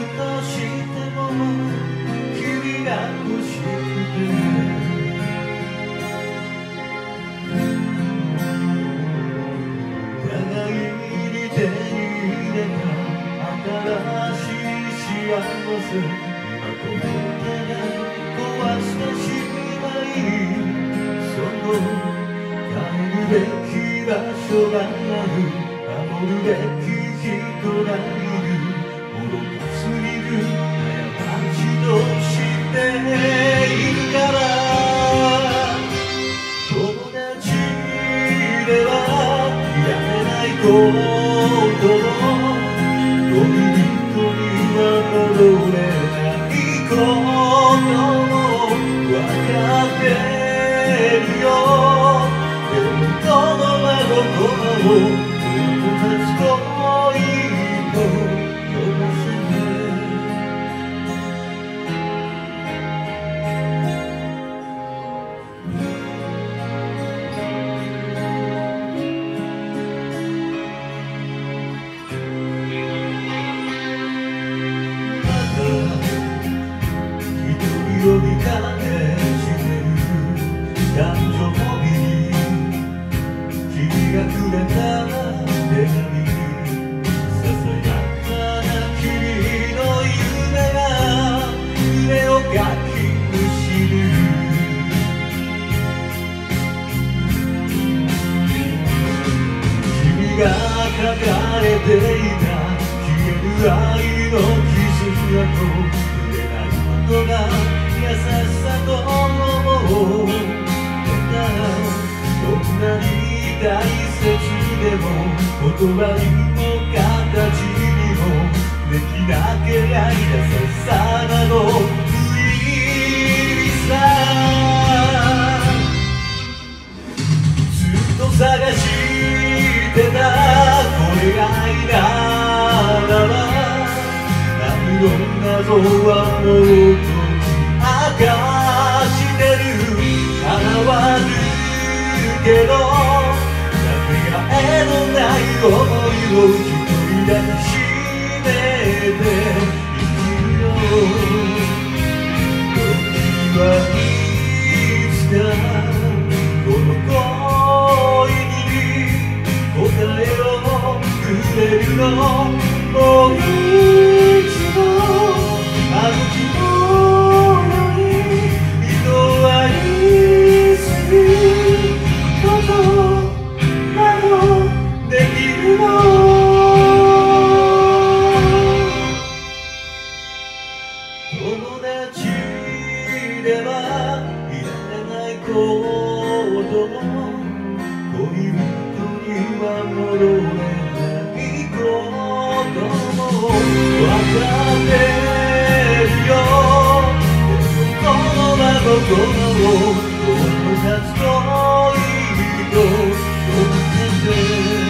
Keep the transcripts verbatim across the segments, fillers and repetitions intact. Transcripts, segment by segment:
としても君が欲しくて互いに手に入れた新しい幸せ今この手が壊してしまいその帰るべき場所がある守るべき人がいるもどかすぎる過ちとしているから友達ではいられないことも恋人には戻れないことも分かってるよでもこの真心を友達といいと呼ばせてまた一人呼びかけしてる誕生日に君がくれた手紙ささやかな君の夢が夢をかきむしる君が書かれていた消える愛の傷跡触れないことが優しさと思うどんなに大切でも言葉にも形にもできなけりゃ優しさなど無意味さずっと探してたこれが愛ならば何の謎はもう明かしてる叶わぬけどかけがえのない想いを一人抱きしめて生きるよ時はいつかこの恋に答えをくれるのもう一度あの日のように人を愛することなどできるの友達ではいられないことも恋人には戻れないことも分かってるよでもこの真心を友達といいと呼ばせて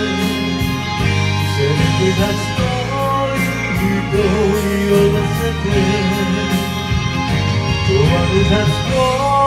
せめて立ちといいと呼ばせて友達と